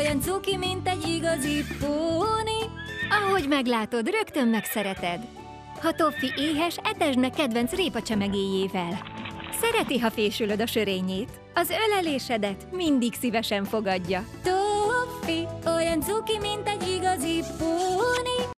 olyan cuki, mint egy igazi póni. Ahogy meglátod, rögtön megszereted. Ha Toffi éhes, etesd meg kedvenc répacsemegéjével. Szereti, ha fésülöd a sörényét. Az ölelésedet mindig szívesen fogadja. Toffi, olyan cuki, mint egy igazi póni.